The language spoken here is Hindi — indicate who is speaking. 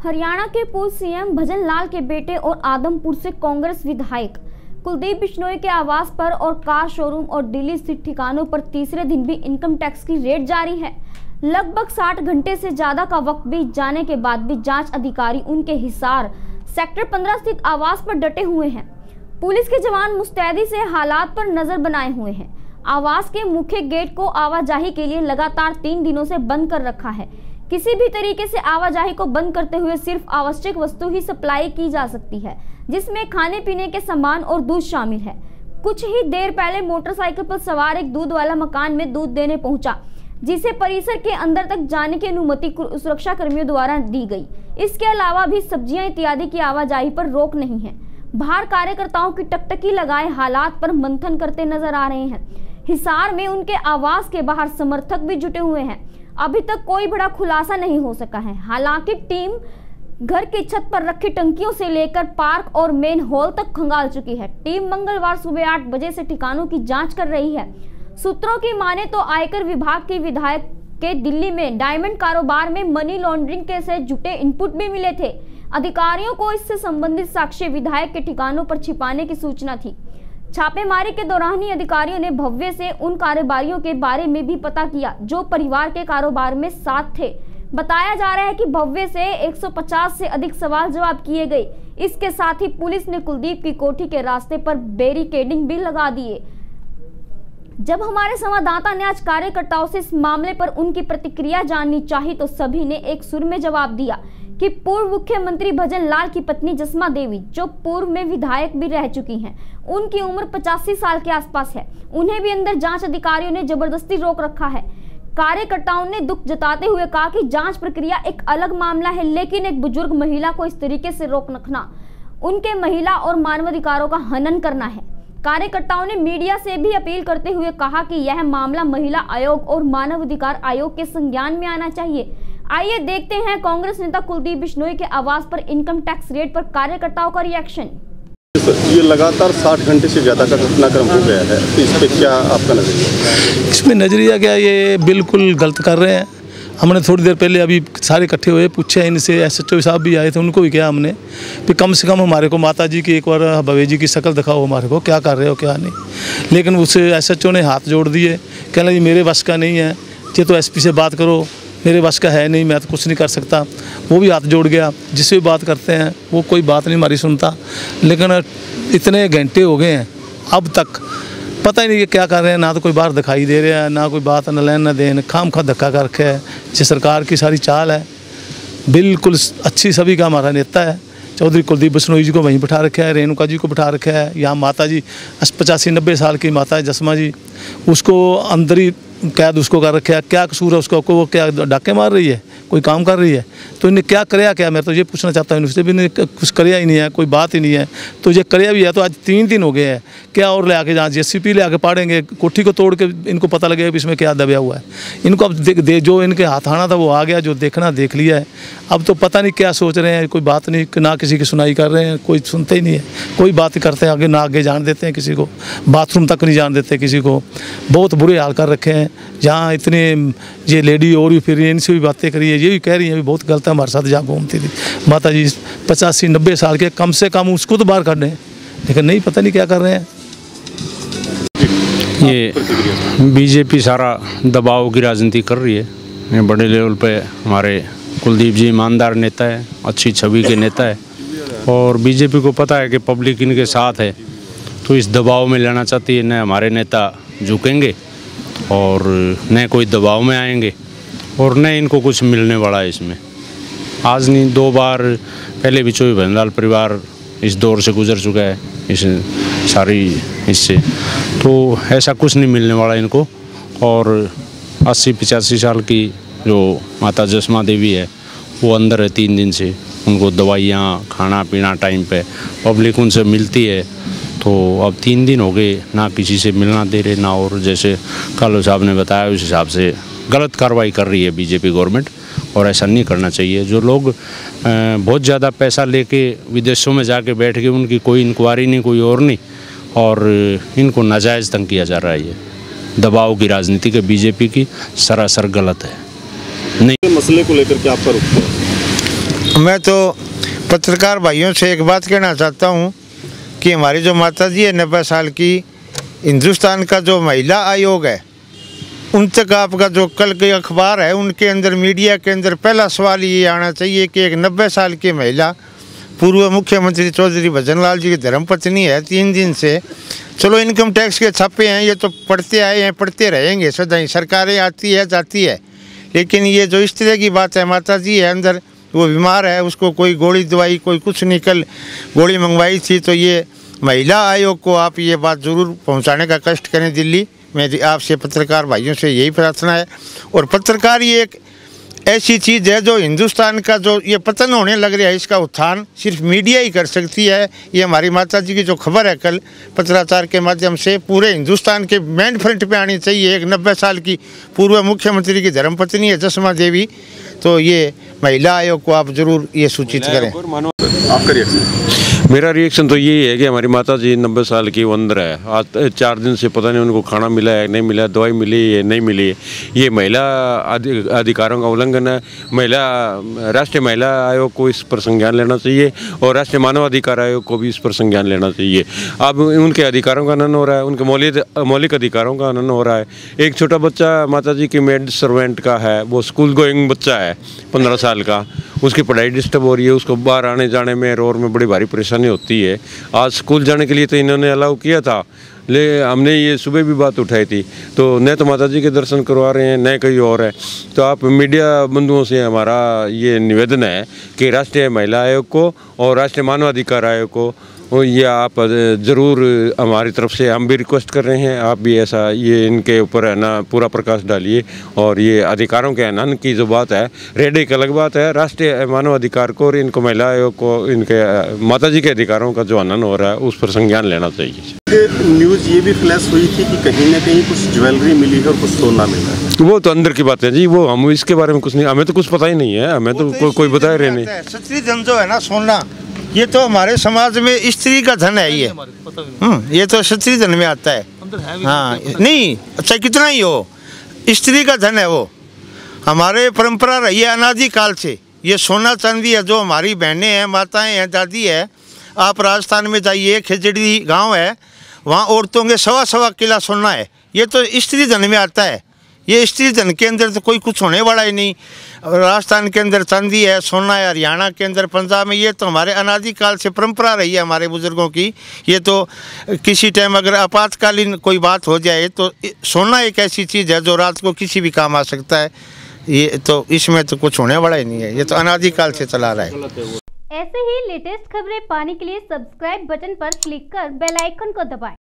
Speaker 1: हरियाणा के पूर्व सीएम भजन लाल के बेटे और आदमपुर से कांग्रेस विधायक कुलदीप बिश्नोई के आवास पर और कार शोरूम और दिल्ली स्थित ठिकानों पर तीसरे दिन भी इनकम टैक्स की रेड जारी है। लगभग 60 घंटे से ज्यादा का वक्त बीत जाने के बाद भी जांच अधिकारी उनके हिसार सेक्टर 15 स्थित आवास पर डटे हुए हैं। पुलिस के जवान मुस्तैदी से हालात पर नजर बनाए हुए हैं। आवास के मुख्य गेट को आवाजाही के लिए लगातार 3 दिनों से बंद कर रखा है। किसी भी तरीके से आवाजाही को बंद करते हुए सिर्फ आवश्यक वस्तु ही सप्लाई की जा सकती है, जिसमें खाने पीने के सामान और दूध शामिल है। कुछ ही देर पहले मोटरसाइकिल पर सवार एक दूध वाला मकान में दूध देने पहुंचा, जिसे परिसर के अंदर तक जाने की अनुमति सुरक्षा कर्मियों द्वारा दी गई। इसके अलावा भी सब्जियां इत्यादि की आवाजाही पर रोक नहीं है। बाहर कार्यकर्ताओं की टकटकी लगाए हालात पर मंथन करते नजर आ रहे हैं। हिसार में उनके आवास के बाहर समर्थक भी जुटे हुए हैं। अभी तक कोई बड़ा खुलासा नहीं हो सका है। हालांकि टीम घर की छत पर रखी टंकियों से लेकर पार्क और मेन हॉल तक खंगाल चुकी है। टीम मंगलवार सुबह 8 बजे से ठिकानों की जांच कर रही है। सूत्रों की माने तो आयकर विभाग के विधायक के दिल्ली में डायमंड कारोबार में मनी लॉन्ड्रिंग के से जुटे इनपुट भी मिले थे। अधिकारियों को इससे संबंधित साक्ष्य विधायक के ठिकानों पर छिपाने की सूचना थी। छापेमारी के दौरान ही अधिकारियों ने भव्य से उन कारोबारियों के बारे में भी पता किया जो परिवार के कारोबार में साथ थे। बताया जा रहा है कि भव्य से 150 से अधिक सवाल जवाब किए गए। इसके साथ ही पुलिस ने कुलदीप की कोठी के रास्ते पर बैरिकेडिंग भी लगा दिए। जब हमारे संवाददाता ने आज कार्यकर्ताओं से इस मामले पर उनकी प्रतिक्रिया जाननी चाही तो सभी ने एक सुर में जवाब दिया कि पूर्व मुख्यमंत्री भजन लाल की पत्नी जसमा देवी, जो पूर्व में विधायक भी रह चुकी हैं, उनकी उम्र 85 साल के आसपास है। उन्हें भी अंदर जांच अधिकारियों ने जबरदस्ती रोक रखा है। कार्यकर्ताओं ने दुख जताते हुए कहा कि जांच प्रक्रिया एक अलग मामला है, लेकिन एक बुजुर्ग महिला को इस तरीके से रोक रखना उनके महिला और मानवाधिकारों का हनन करना है। कार्यकर्ताओं ने मीडिया से भी अपील करते हुए कहा कि यह मामला महिला आयोग और मानवाधिकार आयोग के संज्ञान में आना चाहिए। आइए देखते हैं कांग्रेस नेता कुलदीप बिश्नोई के आवास पर इनकम टैक्स रेड पर कार्यकर्ताओं का रिएक्शन।
Speaker 2: ये लगातार 60 घंटे से ज़्यादा का घटनाक्रम हो गया है, तो इस पे क्या आपका नजरिया?
Speaker 3: इसमें नजरिया क्या, ये बिल्कुल गलत कर रहे हैं। हमने थोड़ी देर पहले अभी सारे इकट्ठे हुए पूछे इनसे, SHO साहब भी आए थे, उनको भी किया हमने कि कम से कम हमारे को माता जी की एक बार भवे जी की शक्ल दिखाओ, हमारे को क्या कर रहे हो क्या नहीं। लेकिन उस SHO ने हाथ जोड़ दिए, कहना ये मेरे वश का नहीं है, ये तो SP से बात करो, मेरे वश का है नहीं, मैं तो कुछ नहीं कर सकता। वो भी हाथ जोड़ गया, जिससे भी बात करते हैं वो कोई बात नहीं हमारी सुनता। लेकिन इतने घंटे हो गए हैं, अब तक पता ही नहीं कि क्या कर रहे हैं। ना तो कोई बाहर दिखाई दे रहा है, ना कोई बात न लेन न देन, खाम खा धक्का कर रखे है। ये सरकार की सारी चाल है, बिल्कुल अच्छी सभी का हमारा नेता है। चौधरी कुलदीप बिश्नोई जी को वहीं बिठा रखा है, रेणुका जी को बिठा रखा है। यहाँ माता जी 85-90 साल की माता है जसमा जी, उसको अंदर ही कैद उसको कर रखा है। क्या कसूर है उसका? वो क्या डाके मार रही है, कोई काम कर रही है? तो इन्हें क्या कराया क्या? मैं तो ये पूछना चाहता हूँ इनसे भी, इन्हें कुछ कराया ही नहीं है, कोई बात ही नहीं है। तो ये कराया भी है तो आज 3 दिन हो गए हैं, क्या और ले आके जहाँ JCP ले आके पाड़ेंगे, कोठी को तोड़ के इनको पता लगेगा कि इसमें क्या दबा हुआ है। इनको अब जो इनके हाथ आना था वो आ गया, जो देखना देख लिया है। अब तो पता नहीं क्या सोच रहे हैं, कोई बात नहीं, ना किसी की सुनाई कर रहे हैं, कोई सुनते ही नहीं है, कोई बात करते हैं आगे ना आगे जान देते हैं किसी को, बाथरूम तक नहीं जान देते किसी को। बहुत बुरे हाल कर रखे हैं। जहाँ इतने ये लेडी और भी फिर इनसे भी बातें करी है, ये भी कह रही है बहुत गलत है, हमारे साथ जहाँ घूमती थी माता जी 85-90 साल के, कम से कम उसको तो बाहर कर दें, लेकिन नहीं, पता नहीं क्या कर रहे हैं।
Speaker 4: ये BJP सारा दबाव की राजनीति कर रही है। ये बड़े लेवल पे हमारे कुलदीप जी ईमानदार नेता है, अच्छी छवि के नेता है, और BJP को पता है कि पब्लिक इनके साथ है, तो इस दबाव में लेना चाहती है। न हमारे नेता झुकेंगे और न कोई दबाव में आएंगे, और न इनको कुछ मिलने वाला है इसमें। आज नहीं 2 बार पहले भी चौधरी भजन लाल परिवार इस दौर से गुजर चुका है, इस सारी इससे, तो ऐसा कुछ नहीं मिलने वाला इनको। और 80-85 साल की जो माता जसमा देवी है वो अंदर है 3 दिन से, उनको दवाइयाँ खाना पीना टाइम पे पब्लिक उनसे मिलती है। तो अब 3 दिन हो गए, ना किसी से मिलना दे रहे, ना, और जैसे कालू साहब ने बताया उस हिसाब से गलत कार्रवाई कर रही है BJP गवर्नमेंट, और ऐसा नहीं करना चाहिए। जो लोग बहुत ज़्यादा पैसा लेके विदेशों में जाके बैठ के, उनकी कोई इंक्वायरी नहीं, कोई और नहीं, और इनको नाजायज़ तंग किया जा रहा है। ये दबाव की राजनीति के BJP की सरासर गलत है। नहीं,
Speaker 2: मसले को लेकर के आपका रुख है?
Speaker 5: मैं तो पत्रकार भाइयों से एक बात कहना चाहता हूँ कि हमारी जो माता जी है 90 साल की, हिंदुस्तान का जो महिला आयोग है उन तक आपका जो कल के अखबार है उनके अंदर, मीडिया के अंदर पहला सवाल ये आना चाहिए कि एक 90 साल की महिला पूर्व मुख्यमंत्री चौधरी भजन लाल जी की धर्मपत्नी है। 3 दिन से चलो इनकम टैक्स के छापे हैं, ये तो पढ़ते आए हैं, पढ़ते रहेंगे सदा ही, सरकारें आती है जाती है, लेकिन ये जो इस तरह की बात है, माता जी है अंदर, वो बीमार है, उसको कोई गोली दवाई कोई कुछ नहीं, कल गोली मंगवाई थी, तो ये महिला आयोग को आप ये बात ज़रूर पहुंचाने का कष्ट करें दिल्ली। मेरी आपसे पत्रकार भाइयों से यही प्रार्थना है। और पत्रकार ये एक ऐसी चीज़ है जो हिंदुस्तान का जो ये पतन होने लग रहा है, इसका उत्थान सिर्फ मीडिया ही कर सकती है। ये हमारी माता जी की जो खबर है कल पत्राचार के माध्यम से पूरे हिंदुस्तान के मेन फ्रंट पे आनी चाहिए। एक 90 साल की पूर्व मुख्यमंत्री की धर्मपत्नी है जसमा देवी, तो ये महिला आयोग को आप जरूर ये सूचित करें।
Speaker 2: आपका रिएक्शन?
Speaker 6: मेरा रिएक्शन तो यही है कि हमारी माता जी 90 साल की, वो अंदर है। आज 4 दिन से पता नहीं उनको खाना मिला है नहीं मिला, दवाई मिली है नहीं मिली है। ये महिला अधिकारों का उल्लंघन है। राष्ट्रीय महिला आयोग को इस पर संज्ञान लेना चाहिए और राष्ट्रीय मानवाधिकार आयोग को भी इस पर संज्ञान लेना चाहिए। अब उनके अधिकारों का हनन हो रहा है, उनके मौलिक अधिकारों का हनन हो रहा है। एक छोटा बच्चा माता जी की मेड सर्वेंट का है, वो स्कूल गोइंग बच्चा है 15 साल का, उसकी पढ़ाई डिस्टर्ब हो रही है, उसको बाहर आने जाने में रोड में बड़ी भारी परेशानी होती है। आज स्कूल जाने के लिए तो इन्होंने अलाउ किया था, हमने ये सुबह भी बात उठाई थी, तो न तो माता जी के दर्शन करवा रहे हैं न कहीं और है। तो आप मीडिया बंधुओं से हमारा ये निवेदन है कि राष्ट्रीय महिला आयोग को और राष्ट्रीय मानवाधिकार आयोग को ये आप ज़रूर, हमारी तरफ से हम भी रिक्वेस्ट कर रहे हैं, आप भी ऐसा ये इनके ऊपर है ना पूरा प्रकाश डालिए। और ये अधिकारों के हनन की जो बात है, रेड एक अलग बात है, राष्ट्रीय मानवाधिकार को और इनको महिला आयोग को, इनके माता जी के अधिकारों का जो हनन हो रहा है उस पर संज्ञान लेना चाहिए।
Speaker 2: न्यूज़ ये भी फ्लैश हुई थी कि कहीं ना कहीं कुछ ज्वेलरी मिली है और कुछ सोना मिला है।
Speaker 6: वो तो अंदर की बात है जी, वो हम इसके बारे में कुछ नहीं, हमें तो कुछ पता ही नहीं है, हमें तो कोई बताया रहे नहीं।
Speaker 5: स्त्री धन जो है ना सोना, ये तो हमारे समाज में स्त्री का धन है। ये तो स्त्री धन में आता है। हाँ नहीं, अच्छा कितना ही हो, स्त्री का धन है वो। हमारे परंपरा रही है अनादि काल से। ये सोना चांदी है जो हमारी बहनें हैं, माताएं हैं, दादी है। आप राजस्थान में जाइए, खिजड़ी गांव है, वहाँ औरतों के 1.25 किला सोना है। ये तो स्त्री धन में आता है। ये स्त्री धन के अंदर तो कोई कुछ होने वाला ही नहीं। राजस्थान के अंदर चांदी है, सोना है, हरियाणा के अंदर, पंजाब में, ये तो हमारे अनादिकाल से परंपरा रही है हमारे बुजुर्गों की। ये तो किसी टाइम अगर आपातकालीन कोई बात हो जाए तो सोना एक ऐसी चीज़ है जो रात को किसी भी काम आ सकता है। ये तो इसमें तो कुछ होने वाला ही नहीं है, ये तो अनादिकाल से चला रहा है।
Speaker 1: ऐसे ही लेटेस्ट खबरें पाने के लिए सब्सक्राइब बटन पर क्लिक कर बेल आइकन को दबाएं।